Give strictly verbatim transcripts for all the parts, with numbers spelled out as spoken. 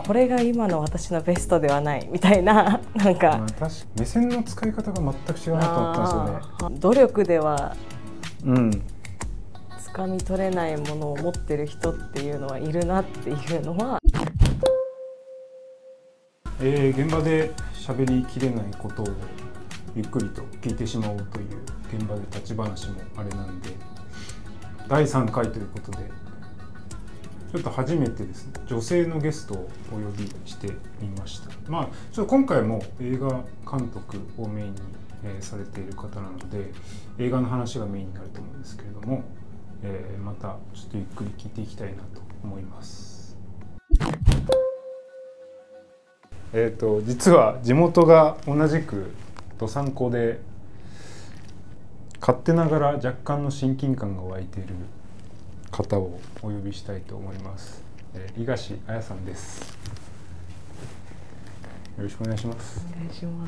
これが今の私のベストではないみたいな、なんか、 まあ、確か目線の使い方が全く違うなと思ったんですよね。 努力ではうん掴み取れないものを持ってる人っていうのはいるなっていうのは、 えー、現場で喋りきれないことをゆっくりと聞いてしまおうという現場で立ち話もあれなんで、だいさんかいということでちょっと初めてですね、女性のゲストをお呼びしてみました。まあちょっと今回も映画監督をメインに、えー、されている方なので映画の話がメインになると思うんですけれども、えー、またちょっとゆっくり聞いていきたいなと思います。えーと実は地元が同じくどさんこで、勝手ながら若干の親近感が湧いている方をお呼びしたいと思います。えー、井樫彩さんです。よろしくお願いします。 お願いします。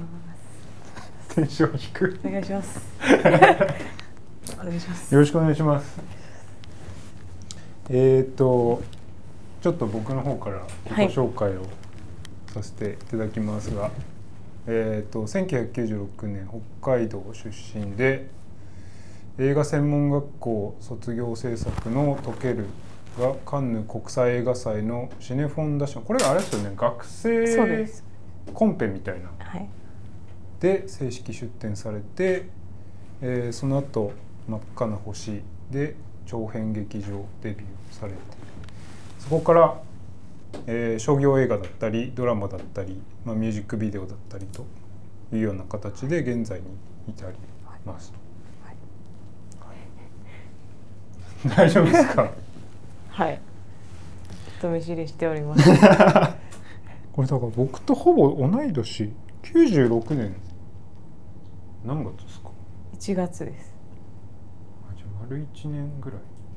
テンション低く。 お願いします。お願いします。 よろしくお願いします。えっとちょっと僕の方から自己紹介をさせていただきますが、はい、えっとせんきゅうひゃくきゅうじゅうろくねん北海道出身で、映画専門学校卒業制作の「溶ける」がカンヌ国際映画祭のシネフォンダ賞、これあれですよね、学生コンペみたいな、 はい、で正式出展されて、えー、その後真っ赤な星で長編劇場デビューされて、そこから、えー、商業映画だったりドラマだったり、まあ、ミュージックビデオだったりというような形で現在に至ります。大丈夫ですか？ はい。人見知りしております。 これだから僕とほぼ同い年、きゅうじゅうろくねん何月ですか？ いちがつです。 あ、じゃあ丸いちねんぐらい。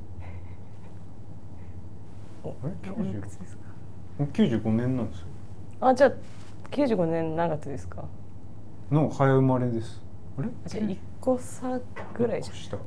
お、あれきゅうじゅうろくですか？ きゅうじゅうごねんなんですよ。 あ、じゃあきゅうじゅうごねん何月ですか？ の早生まれです。あれ？ じゃあいっこ差ぐらいじゃないですか。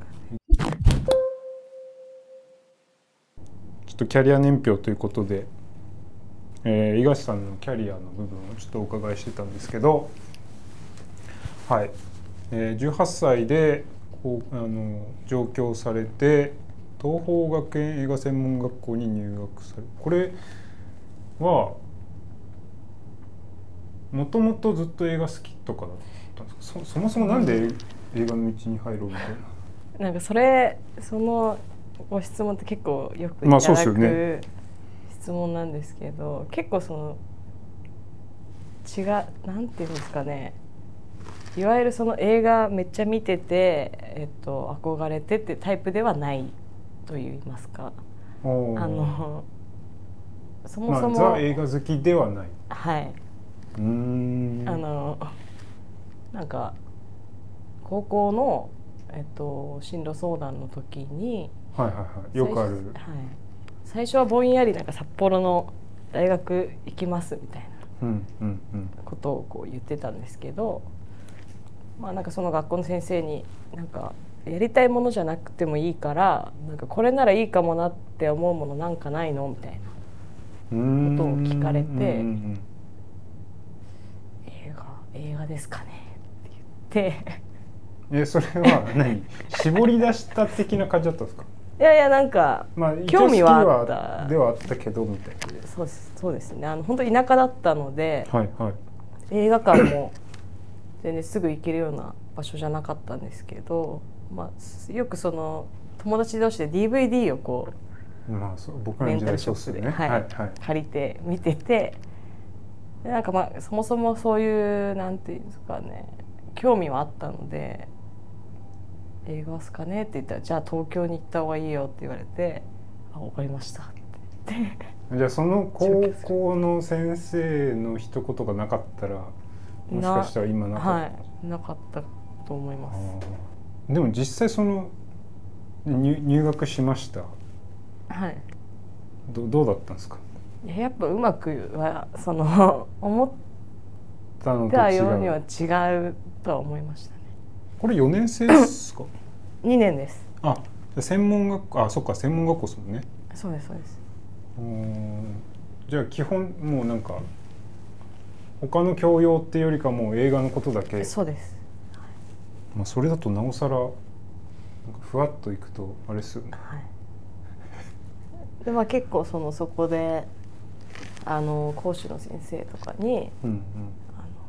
ちょっとキャリア年表ということで、えー、井樫さんのキャリアの部分をちょっとお伺いしてたんですけど、はい、えー、じゅうはっさいでこうあの上京されて東邦学園映画専門学校に入学され、これはもともとずっと映画好きとかだったんですか？ そ, そもそもなんで映画の道に入ろうみたいな。 なんかそれそのご質問って結構よくいまあただくそうですよね。 質問なんですけど、結構その違う、なんていうんですかね、いわゆるその映画めっちゃ見てて、えっと、憧れてってタイプではないといいますか、あのそもそも、 まあ、ザ映画好きではない。 はい、 うーん、 あのなんか高校の、えっと、進路相談の時に、 はいはいはい、よくある、はい、 最初はぼんやりなんか札幌の大学行きますみたいなことをこう言ってたんですけど、まあなんかその学校の先生になんかやりたいものじゃなくてもいいから、なんかこれならいいかもなって思うものなんかないのみたいなことを聞かれて、映画映画ですかねって言って。 え、それは何絞り出した的な感じだったんですか？ いやいや、なんか、まあ、興味はあったではあったけどみたいな。 そうです、そうですね。あの本当田舎だったので、 はいはい、 映画館も全然すぐ行けるような場所じゃなかったんですけど、まあ、よくその友達同士で ディーブイディー をこう、 まあ、そう僕らの時代そうですね、 はいはい、借りて見てて、でなんかまあそもそもそういうなんていうんですかね、興味はあったので。映画ですかねって言ったら、じゃあ東京に行った方がいいよって言われて、あ、分かりましたって言ってじゃあその高校の先生の一言がなかったらもしかしたら今なかった、 はい、なかったと思います。 でも実際その 入, 入学しました。 はい。 ど, どうだったんですか？ やっぱうまくはその思ったようには違うとは思いましたね。 これよねん生ですか？ にねんです。 あ、専門学校、あ、そっか、専門学校ですもんね。 そうですそうです。 うん、 じゃあ基本もうなんか他の教養っていうよりかもう映画のことだけ。 そうです、 まあ、それだとなおさらなんかふわっといくとあれですよね、 はい、でまあ結構そのそこであの講師の先生とかに、うんうん、あの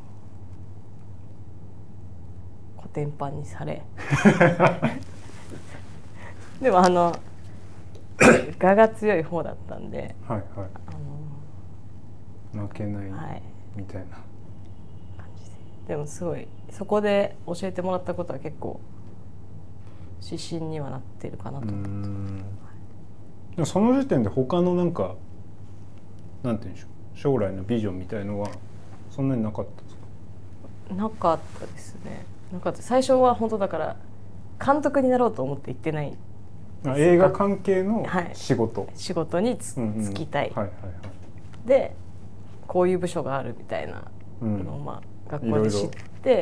コテンパンにされでもあの我が強い方だったんで、 はいはい、あの負けないみたいな、はい、 感じで。でもすごいそこで教えてもらったことは結構指針にはなってるかなと思って。うん、 はい、その時点で他のなんかなんて言うんでしょう、将来のビジョンみたいのはそんなになかったですか？ なかったですね。なかった。最初は本当だから監督になろうと思って行ってない。 映画関係の仕事、はい、 仕事につ、うんうん、就きたい、はいはいはい、でこういう部署があるみたいなのを、まあ、学校で知って、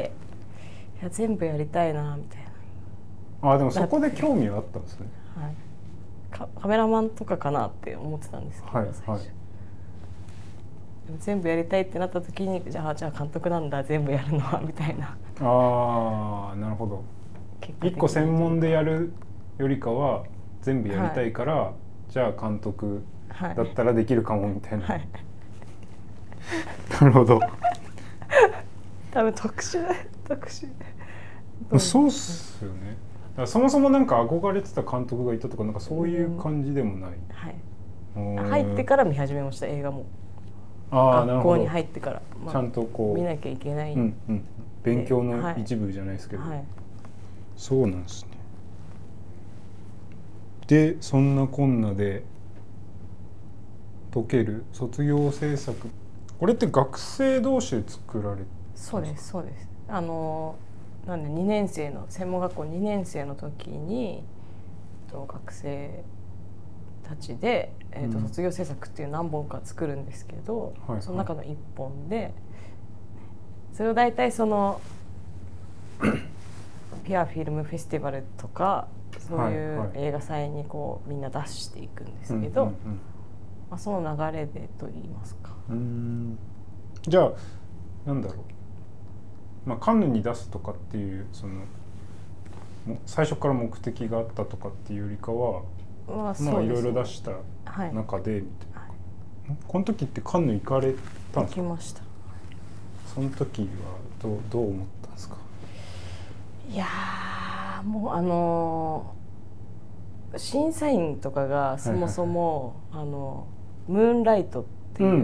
いや全部やりたいなみたいな。あ、でもそこで興味はあったんですね、 はい、カ, カメラマンとかかなって思ってたんですけど、はいはい、最初でも全部やりたいってなった時にじゃあじゃあ監督なんだ全部やるのはみたいな。 ああ、なるほど。一個専門でやるよりかは全部やりたいから、はい、じゃあ監督だったらできるかもみたいな、はい、なるほど。 多分特殊特殊そうっすよね。だからそもそもなんか憧れてた監督がいたとかなんかそういう感じでもない、 うん、はい、入ってから見始めました。映画もあ学校に入ってから、 まあ、ちゃんとこう見なきゃいけない、 うんうん、勉強の一部じゃないですけど、はいはい、そうなんですね。でそんなこんなで解ける卒業制作、これって学生同士で作られて？ そうですそうです。あのなんでにねん生の専門学校にねん生の時にと学生たちで、えーとうん、卒業制作っていう何本か作るんですけど、はいはい、その中のいっぽんでそれを大体そのピアフィルムフェスティバルとかそういう映画祭にこうみんな出していくんですけど、はいはい、まあ、その流れでと言いますか。 うーん、じゃあなんだろう、まあ、カンヌに出すとかっていうその最初から目的があったとかっていうよりかは、まあ、まあいろいろ出した中でみたいな、はいはい、この時ってカンヌ行かれたんですか？ 行きました。 その時はどう、どう思ったんですか？ いやもうあの審査員とかがそもそも、はいはいはい、あのムーンライトっていう、うんうんうん、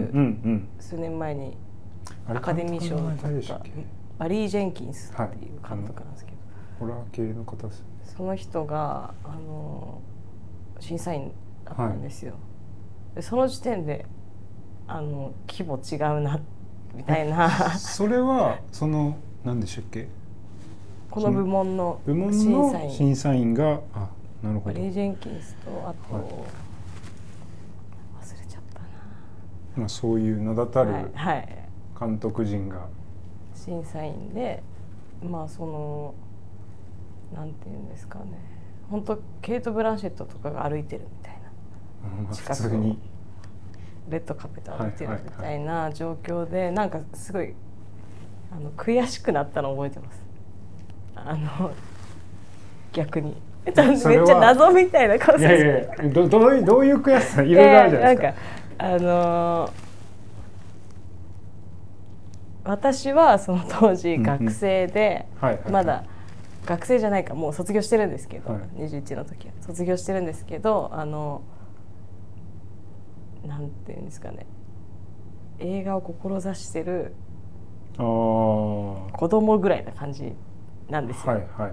数年前にアカデミー賞を取ったバリー・ジェンキンスっていう監督なんですけど、 はい、ホラー系の方ですね。 その人があの審査員だったんですよ、はい、でその時点であの規模違うなみたいなそれはその何でしたっけ、 この部門の審査員審査員が、あ、なるほど、 バリー・ジェンキンスとあと、はい、忘れちゃったな、 まあ、そういう名だたる監督陣が、はいはい、 審査員で、まあそのなんていうんですかね、本当ケイト・ブランシェットとかが歩いてるみたいな、 まあ、普通にレッドカーペット歩いてるみたいな状況で、なんかすごいあの悔しくなったのを覚えてます。あの逆にめっちゃ謎みたいな顔する。いやいや、 ど, ど, ういうどういう悔しさいろいろあるじゃないですか。 なんかあのー、私はその当時学生で、まだ学生じゃないかもう卒業してるんですけど、はい、にじゅういちの時は卒業してるんですけど、あのなんていうんですかね、映画を志してる子供ぐらいな感じなんですよ。はいはいはい、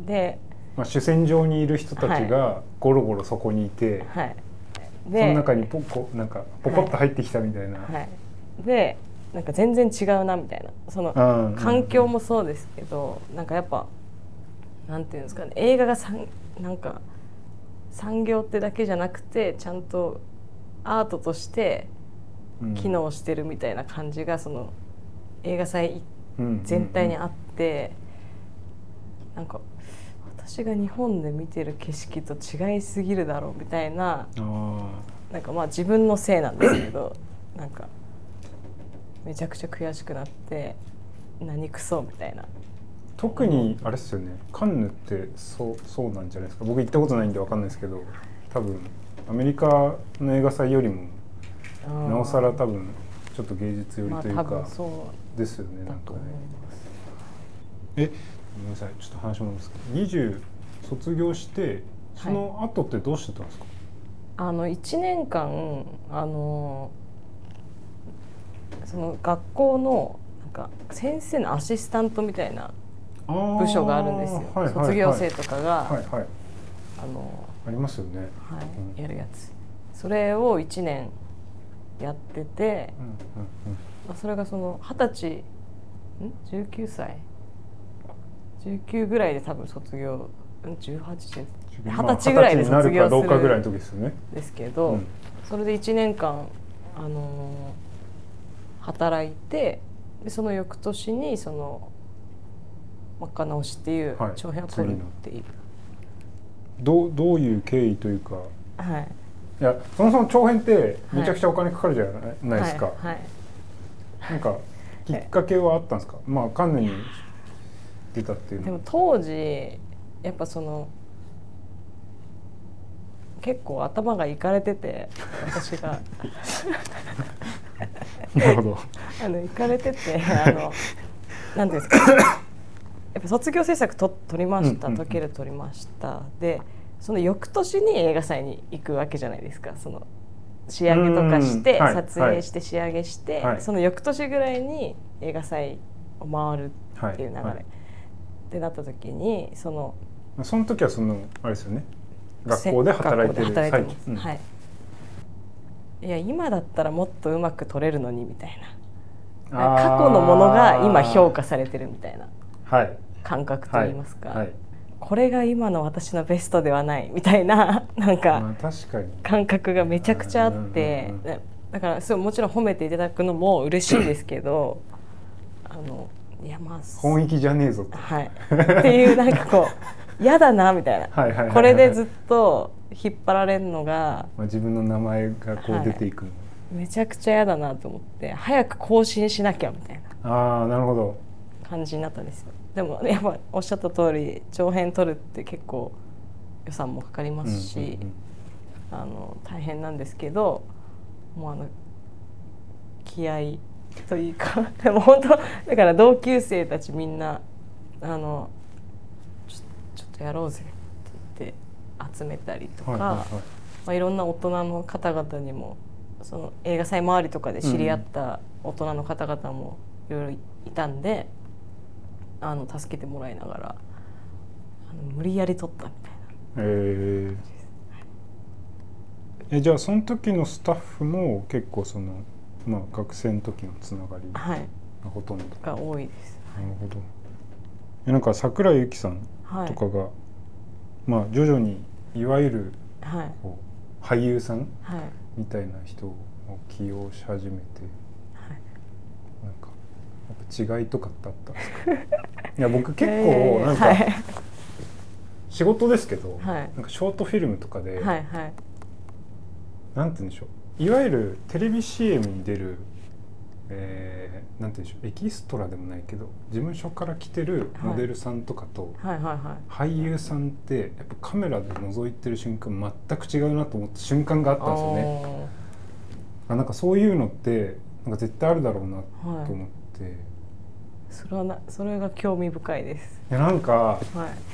で、 まあ、主戦場にいる人たちがゴロゴロそこにいて、はい、でその中にポコなんかポコッと入ってきたみたいな、はいはい、 でなんか全然違うなみたいな、その環境もそうですけど、なんかやっぱなんていうんですかね、映画がさんなんか産業ってだけじゃなくてちゃんとアートとして機能してるみたいな感じがその映画祭全体にあって、なんか私が日本で見てる景色と違いすぎるだろうみたいななんかまあ自分のせいなんですけどなんかめちゃくちゃ悔しくなって何クソみたいな。 特にあれですよね、カンヌってそうそうなんじゃないですか。僕行ったことないんで分かんないですけど、多分アメリカの映画祭よりもなおさら多分ちょっと芸術寄りというか、まあ、そうですよね。なんかね。え、ごめんなさい、ちょっと話戻すけど、にじゅう卒業してその後ってどうしてたんですか？ はい、あのいちねんかんあのその学校のなんか先生のアシスタントみたいな部署があるんですよ。はいはいはい、卒業生とかが、はいはい、あのありますよね、 はい、うん、やるやつ。それをいちねんやってて、うんうんうん、それがそのはたちんじゅうきゅうさいじゅうきゅうぐらいで多分卒業、じゅうはちではたちぐらいで卒業するんですけど、うん、それでいちねんかん、あのー、働いて、でその翌年にその真っ赤な星っていう長編を撮るっていう、はい、 どうどういう経緯というか、 はい、 いやそもそも長編ってめちゃくちゃお金かかるじゃないですか、はいはい、なんかきっかけはあったんですか？まあカンヌに出たっていうの。 でも当時やっぱその結構頭がいかれてて、私がなるほどあのいかれてて、あのなんていうんですかやっぱ卒業制作と撮りました、トケル撮りました、でその翌年に映画祭に行くわけじゃないですか。その仕上げとかして、はい、撮影して仕上げして、はい、その翌年ぐらいに映画祭を回るっていう流れ、はいはい、ってなった時に、そのその時はそのあれですよね、学校で働いてる最中、うん、はい、 いや今だったらもっとうまく撮れるのにみたいな、過去のものが今評価されてるみたいな感覚といいますか、はいはいはい、これが今の私のベストではないみたいな、なんか感覚がめちゃくちゃあって、だからすごいもちろん褒めていただくのも嬉しいんですけどあのいやまあ本意気じゃねえぞと、 はい、っていうなんかこう嫌だなみたいな、これでずっと引っ張られるのが、 まあ、自分の名前がこう出ていくの、はい、 めちゃくちゃ嫌だなと思って早く更新しなきゃみたいな、あーなるほど感じになったんですよ。でもやっぱおっしゃった通り長編撮るって結構予算もかかりますし、うんうんうん、あの大変なんですけど、もうあの気合というかでも本当だから同級生たちみんなあのちょ、ちょっとやろうぜって言って集めたりとか、はいはいはい、まあ、いろんな大人の方々にもその映画祭周りとかで知り合った大人の方々もいろいろいたんで、あの助けてもらいながらあの無理やり撮ったみたいな。 えー、えじゃあその時のスタッフも結構その、まあ、学生の時のつながりがほとんど、はい、 が多いです。 なるほど。えなんか桜井由紀さんとかが、はい、まあ徐々にいわゆるこう、はい、俳優さん、はい、みたいな人を起用し始めて、はい、なんか違いとかってあったんですか？いや僕結構なんか、はい、仕事ですけど、はい、なんかショートフィルムとかで、はいはい、なんて言うんでしょう、いわゆるテレビ シーエム に出る、えー、なんて言うんでしょう、エキストラでもないけど事務所から来てるモデルさんとかと、はいはいはいはい、俳優さんってやっぱカメラで覗いてる瞬間全く違うなと思った瞬間があったんですよね。あなんかそういうのってなんか絶対あるだろうなと思って、はい、 それはなそれが興味深いです。 いやなんか、はい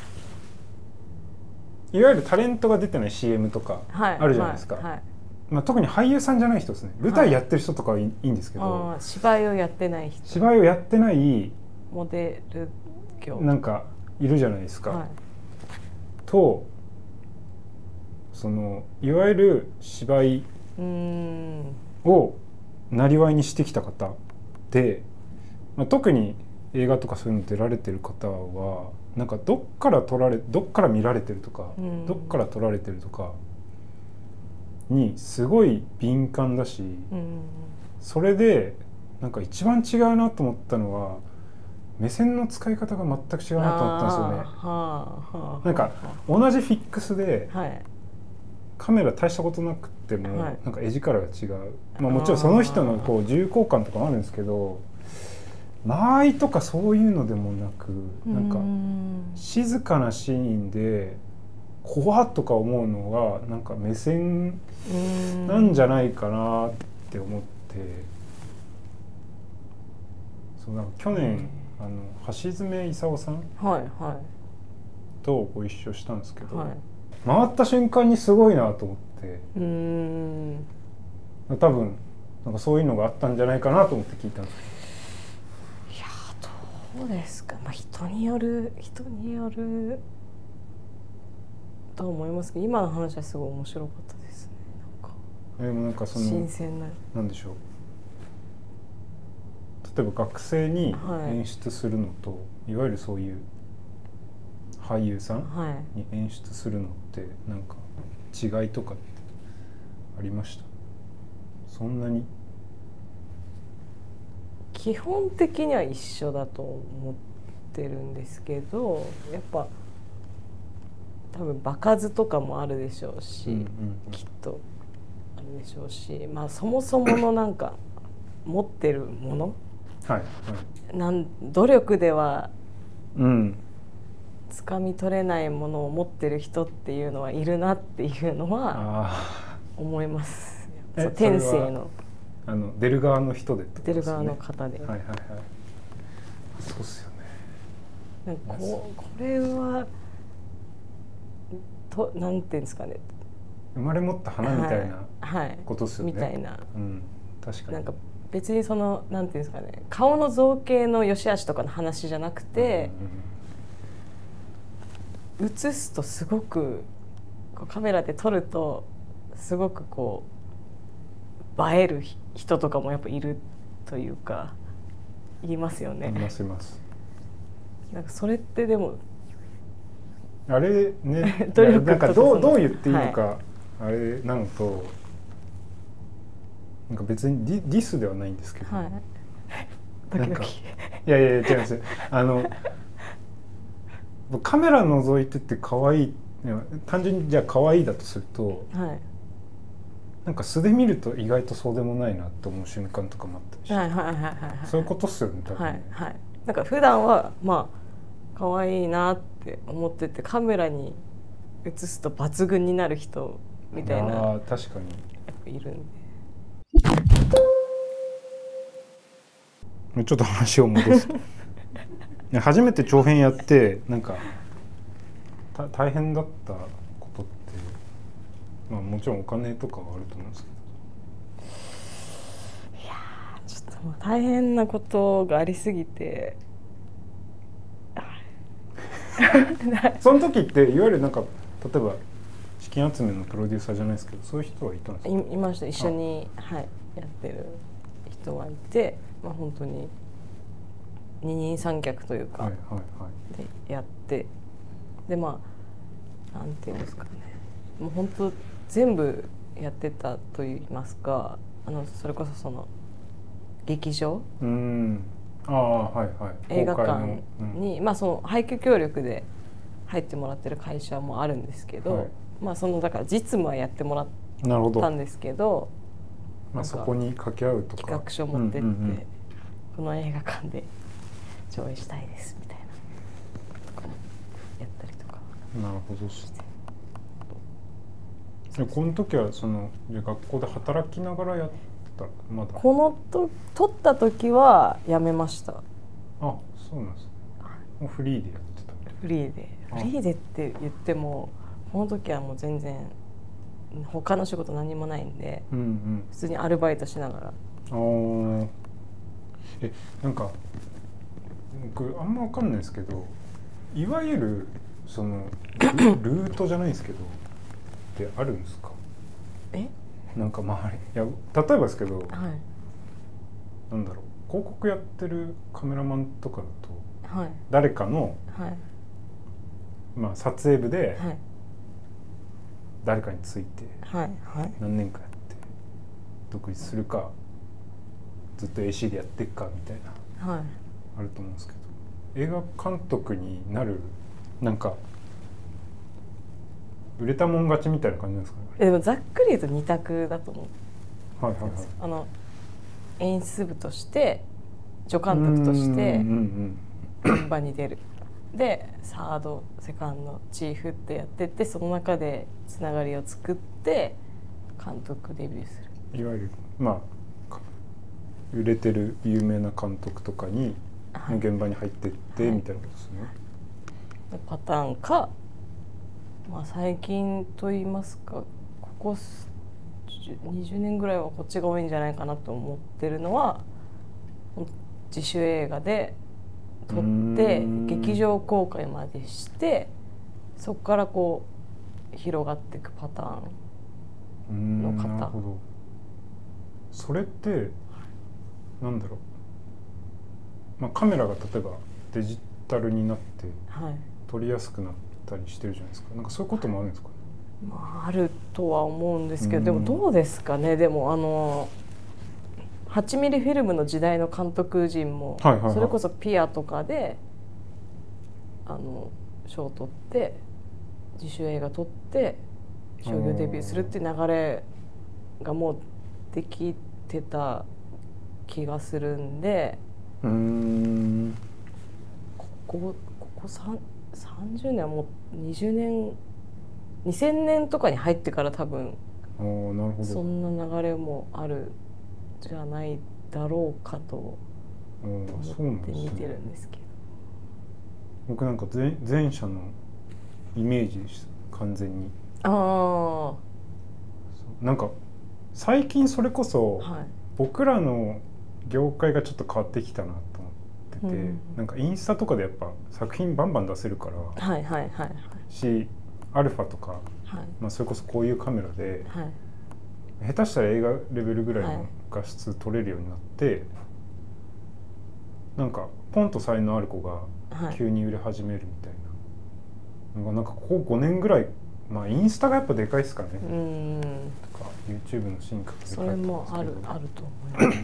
、いわゆるタレントが出てない シーエム とかあるじゃないですか、はいはいはい、まあ、特に俳優さんじゃない人ですね。舞台やってる人とかはいい、いいんですけど、 あ芝居をやってない人、 芝居をやってないモデル業なんかいるじゃないですか、はい、とそのいわゆる芝居をなりわいにしてきた方で、まあ、特に映画とかそういうの出られてる方はなんかどっから撮られどっから見られてるとか、どっから撮られてるとかにすごい敏感だし、それでなんか一番違うなと思ったのは目線の使い方が全く違うなと思ったんですよね。はあはあ、なんか同じフィックスでカメラ大したことなくってもなんか絵力が違う、はい、まあ、もちろんその人のこう重厚感とかもあるんですけど、間合いとかそういうのでもなく、なんか静かなシーンで怖っとか思うのがなんか目線なんじゃないかなって思って、そうなんか去年あの橋爪功さんとご一緒したんですけど、はいはい、回った瞬間にすごいなと思って、うーん、多分なんかそういうのがあったんじゃないかなと思って聞いたんですけど。 いやどうですか、まあ、人による人によると思いますけど、今の話はすごい面白かったですね。なんかでもなんかその新鮮な、なんでしょう、例えば学生に演出するのと、はい、いわゆるそういう俳優さんに演出するのってなんか違いとかってありました？そんなに？ 基本的には一緒だと思ってるんですけど、やっぱ多分場数とかもあるでしょうし、うんうんうん、きっとあるでしょうし、まあそもそものなんか持ってるもの、はいはい、なん努力では掴み取れないものを持ってる人っていうのはいるなっていうのは思います。そう天性のあの出る側の人でってことですね。 出る側の方で、はいはいはい、 そうっすよね。 なんかここれはとなんていうんですかね、 生まれ持った花みたいなことっすよね、 はいはい、みたいな、 うん、確かに。 なんか別にそのなんていうんですかね、顔の造形の良し悪しとかの話じゃなくて、うんうんうん、映すとすごくこうカメラで撮るとすごくこう映える人とかもやっぱいるというか、言いますよね。 いますいます。 なんかそれってでもあれねなんかどうどう言っていいのか、はい、あれなのと、なんか別にディ、ディスではないんですけど、はい、なんかいやいやいや違うんですよ。あのカメラ覗いてて可愛い、単純にじゃあ可愛いだとすると、はい、なんか素で見ると意外とそうでもないなと思う瞬間とかもあったりして、はいはいはいはいはい、そういうことっすよね多分ね。はいはい、 なんか普段はまあ可愛いなって思ってて、カメラに映すと抜群になる人みたいな、 あ確かにやっぱいるんで。ちょっと話を戻すと初めて長編やってなんか大変だったことって、まあ、もちろんお金とかはあると思うんですけど、いやーちょっともう大変なことがありすぎてその時っていわゆるなんか例えば資金集めのプロデューサーじゃないですけど、そういう人はいたんですか？ い, いました。一緒に、はい、やってる人はいて、まあ、本当に二人三脚というか、はいはいはい、でやって、でまあなんていうんですかね、もう本当全部やってたといいますか、あのそれこそその劇場、うんあはいはい、 映画館に、うん、まあ、その配給協力で入ってもらってる会社もあるんですけど、はい、まあそのだから実務はやってもらったんですけど、 まあ、そこに掛け合うとか企画書持ってって、うんうんうん、この映画館で上映したいですみたいなとかやったりとか。 なるほど。この時はその学校で働きながらやってまだこのと撮った時はやめました。 あ、そうなんですね。もうフリーでやってた。 フリーでフリーでって言ってもこの時はもう全然他の仕事何もないんで、うんうん、普通にアルバイトしながら。あえなんか僕あんま分かんないですけど、いわゆるそのル, ルートじゃないですけどってあるんですか？えなんか周りいや例えばですけど、はい、なんだろう広告やってるカメラマンとかだと、はい、誰かの、はいまあ、撮影部で誰かについて何年かやって独立するかずっと エーシー でやっていくかみたいな、はい、あると思うんですけど、映画監督になるなんか売れたもん勝ちみたいな感じなんですかね。 でもざっくり言うと二択だと思う。 はいはいはい。 あの演出部として助監督として現場に出る。でサードセカンドチーフってやってって、その中でつながりを作って監督デビューする。いわゆるまあ売れてる有名な監督とかに、はい、現場に入ってってみたいなことですね。 はい、パターンか、まあ、最近と言いますかここにじゅうねんぐらいはこっちが多いんじゃないかなと思ってるのは、自主映画で撮って劇場公開までして、そこからこう広がっていくパターンの方。 なるほど。それってなんだろう、まあ、カメラが例えばデジタルになって撮りやすくなったりしてるじゃないですか。なんかそういうこともあるんですかね。 まあ、あるとは思うんですけど、でもどうですかね。でもあのはちミリフィルムの時代の監督陣も、はいはいはい、それこそピアとかであの賞を取って自主映画撮って商業デビューするっていう流れがもうできてた気がするんで、うーんここここさんじゅうねんはもうにじゅうねんにせんねんとかに入ってから多分そんな流れもあるじゃないだろうかと思って見てるんですけど、 僕なんか 前, 前者のイメージでした完全に。 ああ、なんか最近それこそ僕らの業界がちょっと変わってきたなと思ってて、うん、なんかインスタとかでやっぱ作品バンバン出せるから、 はいはいはいはい、 しアルファとか、はい、まあ、それこそこういうカメラで、はい、下手したら映画レベルぐらいの画質撮れるようになって、はい、なんかポンと才能ある子が急に売れ始めるみたいな、はい、なんかここごねんぐらい、まあインスタがやっぱでかいですかね。うん、とか YouTube の進化がでかい。 それもあるあると思います。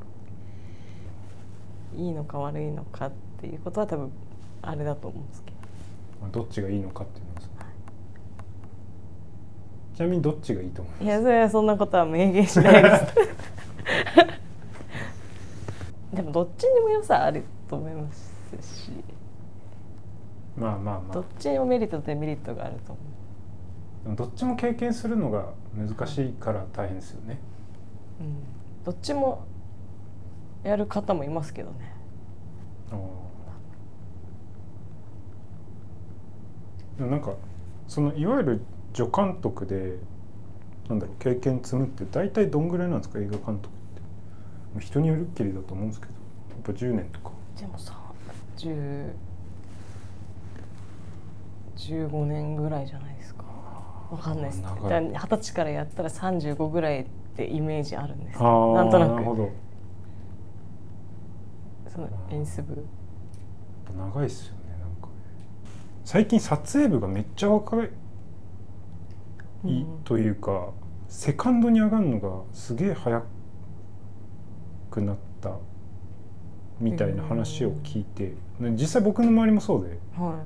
いいのか悪いのかっていうことは多分あれだと思うんですけど、 まあ、どっちがいいのかっていうのは、はい、ちなみにどっちがいいと思います？ いや、それはそんなことは明言しないですでもどっちにも良さあると思いますし、 まあまあまあどっちにもメリットとデメリットがあると思う。 でもどっちも経験するのが難しいから大変ですよね、 うん、どっちもやる方もいますけどね。あ、 でもなんかそのいわゆる助監督でなんだろう経験積むって大体どんぐらいなんですか？映画監督って人によるっきりだと思うんですけど、やっぱじゅうねんとか。 でもさじゅう、じゅうごねんぐらいじゃないですか。わかんないです。はたちからやったらさんじゅうごぐらいってイメージあるんです。なんとなく。なるほど。その演出部長いっすよね。なんか最近撮影部がめっちゃ若い、うん、というかセカンドに上がるのがすげえ早くなったみたいな話を聞いて、うん、実際僕の周りもそうで、はい、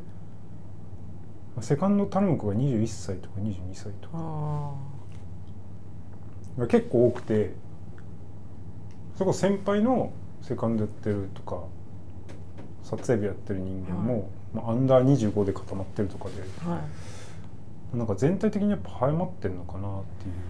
セカンド頼む子がにじゅういっさいとかにじゅうにさいとかが結構多くて、そこ先輩のセカンドやってるとか撮影部やってる人間も、はい、まあ、アンダーにじゅうごで固まってるとかで、はい、なんか全体的にやっぱ早まってるのかなっていう、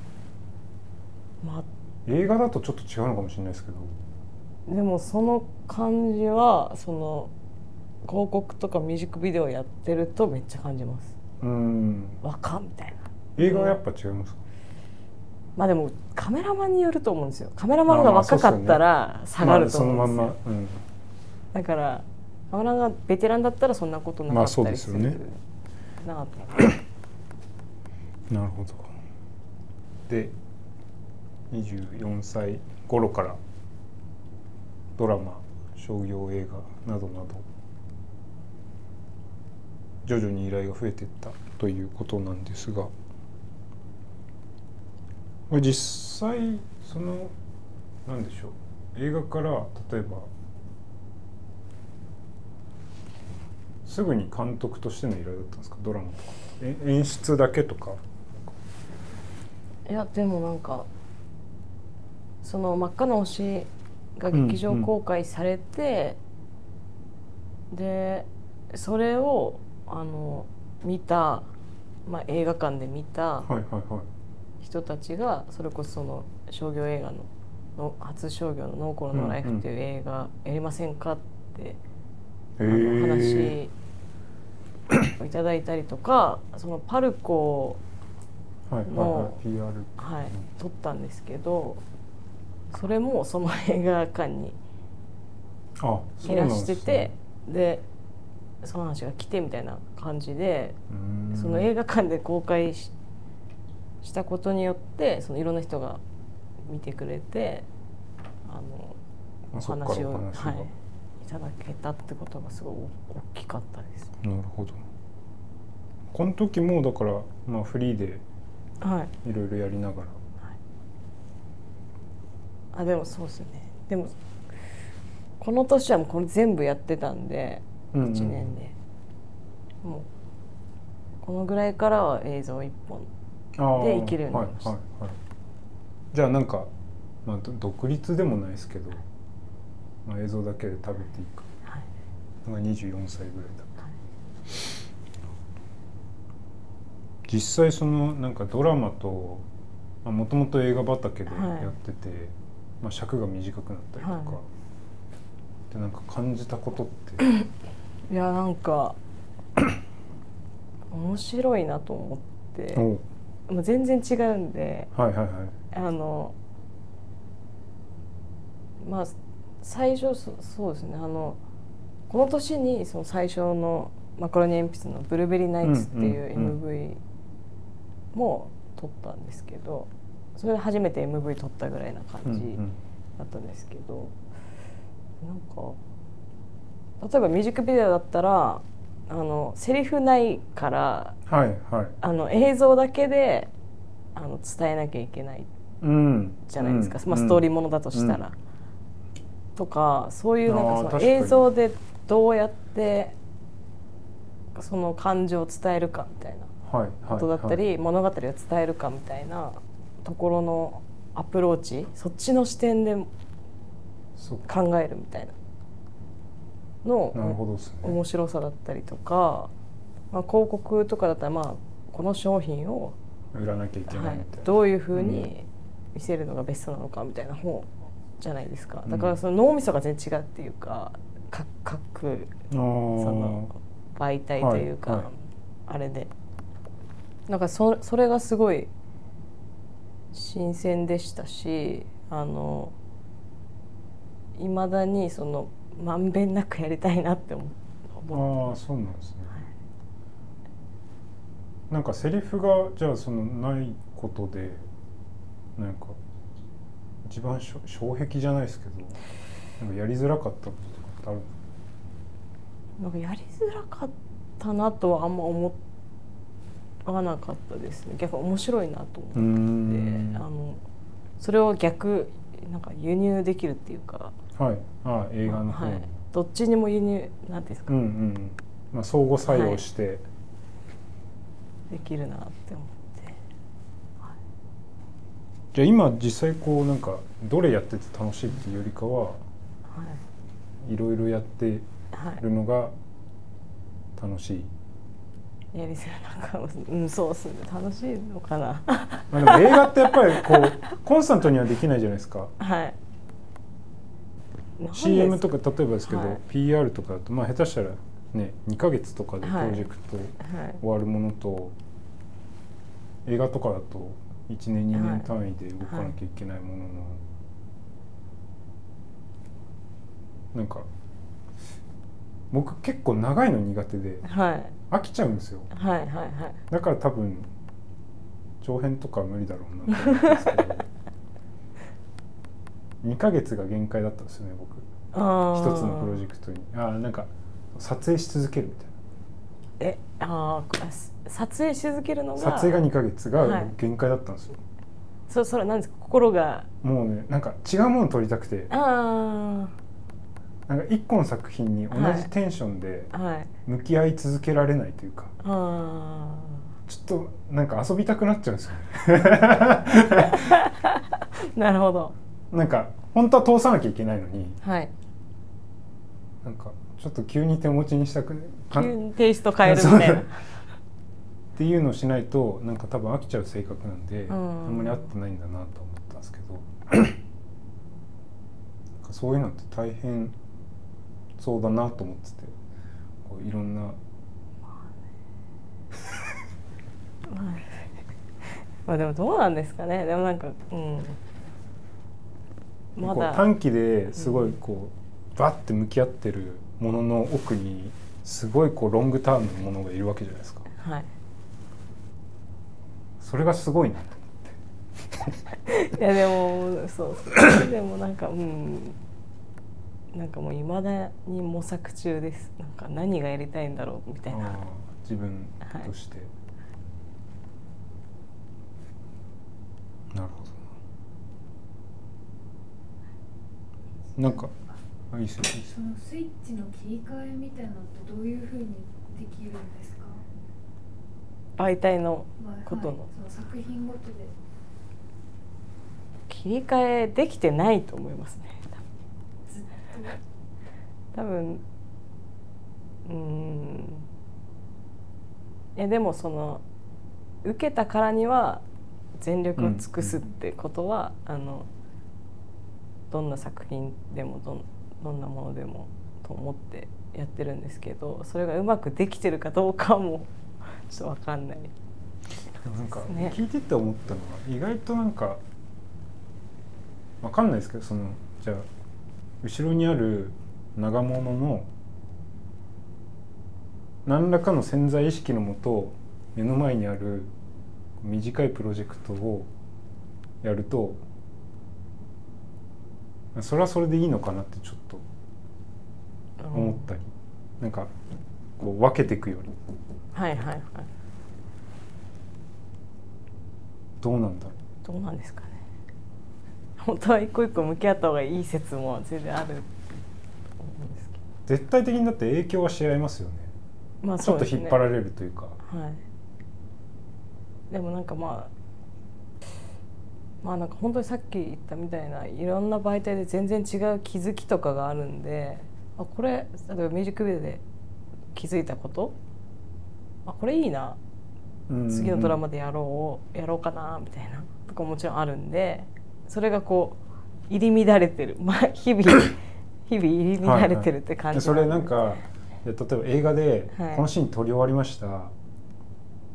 まあ、映画だとちょっと違うのかもしれないですけど、 でもその感じはその広告とかミュージックビデオやってるとめっちゃ感じます。うん、若みたいな。 映画はやっぱ違いますか？ まあでもカメラマンによると思うんですよ。カメラマンが若かったら下がると思うんですよ。まあそのまんま、うん、だからカメラマンがベテランだったらそんなことなかったりするなと、まあそうですよね。 なるほど。でにじゅうよんさい頃からドラマ、商業映画などなど徐々に依頼が増えていったということなんですが、実際その何でしょう、映画から例えばすぐに監督としての依頼だったんですか？ドラマとか。 え演出だけとか？ いやでもなんかその「真っ赤な星」が劇場公開されて、うんうん、でそれをあの見た、まあ、映画館で見た人たちがそれこそその商業映画 の, の初商業の「ノーコロノーライフ」っていう映画やりませんかって、うんうん、あの話をいただいたりとか、そのパルコの、 はいはいはい、ピーアール、 はい、撮ったんですけど、それもその映画館にいらしてて、でその話が来てみたいな感じで、その映画館で公開 し, したことによってそのいろんな人が見てくれて、あのお話を、はい、いただけたってことがすごい大きかったです。 なるほど。この時もだから、まあ、フリーでいろいろやりながら、はいはい、あでもそうですね。でもこの年はもうこれ全部やってたんで、うんうん、いちねんでもうこのぐらいからは映像一本でいけるようになりました。はいはいはい、 じゃあなんか、まあ、独立でもないですけど、まあ、映像だけで食べていく、はい、のがにじゅうよんさいぐらいだった、はい、実際そのなんかドラマともともと映画畑でやってて、はい、まあ、尺が短くなったりとか、はい、でなんか感じたことっていやなんか面白いなと思って、もう全然違うんで、 はいはいはい、 あのまあ最初 そ, そうですね、あのこの年にその最初のマカロニ鉛筆のブルーベリーナイツっていう エムブイ も撮ったんですけど、それで初めて エムブイ 撮ったぐらいな感じだったんですけど、なんか例えばミュージックビデオだったらあのセリフないから、はいはい、あの映像だけであの伝えなきゃいけないじゃないですか、うん、まあ、ストーリーものだとしたら、うん、とかそういうなんかその映像でどうやってその感情を伝えるかみたいなことだったり、はいはいはい、物語を伝えるかみたいなところのアプローチ、そっちの視点で考えるみたいなの面白さだったりとか、まあ、広告とかだったら、まあ、この商品を売らなきゃいけないみたいな、はい、 どういうふうに見せるのがベストなのかみたいな方じゃないですか。だからその脳みそが全然違うっていうか、各その媒体というか、はいはい、あれでなんか そ, それがすごい新鮮でしたし、あの未だにそのまんべんなくやりたいなって思って。 ああ、そうなんですね、はい、なんかセリフがじゃあそのないことでなんか一番障壁じゃないですけど、なんかやりづらかったこととかってある？ なんかやりづらかったなとはあんま思わなかったですね。逆に面白いなと思って、あのそれを逆なんか輸入できるっていうか、 はい、ああ映画の方に、はい、 どっちにも輸入なんていうんですか、うんうん、 まあ、相互作用して、はい、 できるなって思って、はい、 じゃあ今実際こうなんかどれやってて楽しいっていうよりかは、はい、いろいろやってるのが楽しい、 やりづらか、うん、そうっすね、楽しいのかなまあでも映画ってやっぱりこうコンスタントにはできないじゃないですか、 はい、 シーエム とか例えばですけど、はい、ピーアール とかだとまあ下手したらねにかげつとかでプロジェクト終わるものと、はいはい、映画とかだといちねんにねん単位で動かなきゃいけないものの、はい、なんか僕結構長いの苦手で、はい、飽きちゃうんですよ、はいはいはい、だから多分長編とかは無理だろうなと思うんですけどにかげつが限界だったんですよね、僕。一つのプロジェクトにあなんか撮影し続けるみたいな。 えあ撮影し続けるのが撮影がにかげつが限界だったんですよ、はい、 そ, それは何ですか、心がもうね、なんか違うものを撮りたくて、あなんか一個の作品に同じテンションで向き合い続けられないというか、はい、あちょっとなんか遊びたくなっちゃうんですよねなるほど。 なんか本当は通さなきゃいけないのに、 はい、 なんかちょっと急に手持ちにしたくね急にテイスト変えるみたいなっていうのをしないとなんか多分飽きちゃう性格なんで、うん、あんまり合ってないんだなと思ったんですけどなんかそういうのって大変そうだなと思ってて、こういろんなまあでもどうなんですかね。でもなんか、うん、 まだ短期ですごいこう、うん、バッて向き合ってるものの奥にすごいこうロングタームのものがいるわけじゃないですか。 はい。 それがすごいなと思っていやでもそうそうでもなんかうんなんかもう未だに模索中です。なんか何がやりたいんだろうみたいな。 自分として、はい、なるほど。なんかあいいですよ。 そのスイッチの切り替えみたいなのってどういうふうにできるんですか？ 媒体のことの、はい、 その作品ごとで切り替えできてないと思いますね。 ずっと多分うーんいやでもその受けたからには全力を尽くすってことは、うんうん、あのどんな作品でも ど, どんなものでもと思ってやってるんですけど、それがうまくできてるかどうかもちょっと分かんない、ね、 なんか聞いてて思ったのは意外となんか分かんないですけど、そのじゃあ後ろにある長物の何らかの潜在意識のもと目の前にある短いプロジェクトをやるとそれはそれでいいのかなってちょっと思ったり、うん、なんかこう分けていくよりはいはいはい、 どうなんだろう。 どうなんですかね。本当は一個一個向き合った方がいい説も全然あると思うんですけど、 絶対的にだって影響はし合いますよね。まあそうですね、ちょっと引っ張られるというか、はい、 でもなんかまあまあなんか本当にさっき言ったみたいないろんな媒体で全然違う気づきとかがあるんで、あこれ例えばミュージックビデオで気づいたこと、あこれいいな、次のドラマでやろうやろうかなみたいなとかもちろんあるんで、それがこう入り乱れてる、まあ日々日々入り乱れてるって感じ、 はいはい、それなんか例えば映画でこのシーン撮り終わりました、はい、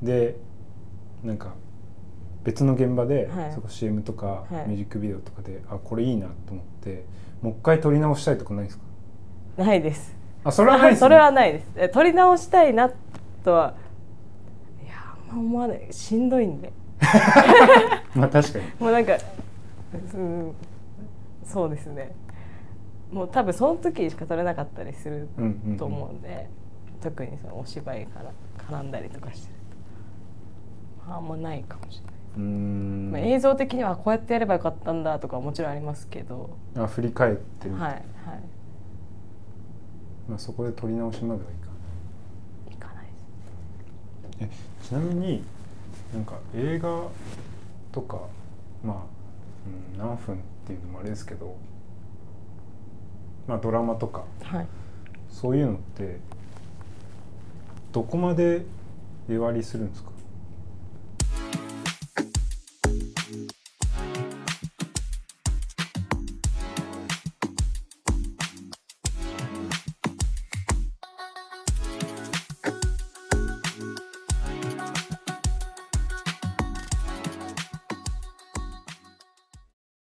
でなんか別の現場で、はい、そこ シーエム とかミュージックビデオとかで、はい、あこれいいなと思ってもう一回撮り直したいとかないですか？ ないです。 あそれはないですね。 それはないです。撮り直したいなとはいやあんま思わない。しんどいんでまあ確かにもうなんか、うん、そうですね、もう多分その時しか撮れなかったりすると思うんで、うんうんうん、特にそのお芝居から絡んだりとかしてるとあんまないかもしれない。うーん、まあ、映像的にはこうやってやればよかったんだとかもちろんありますけど、 あ振り返ってみて、 はいはい、 まあ、そこで撮り直しまではいかないいかないです。えちなみになんか映画とかまあ、うん、何分っていうのもあれですけど、まあ、ドラマとか、はい、そういうのってどこまで絵割りするんですか？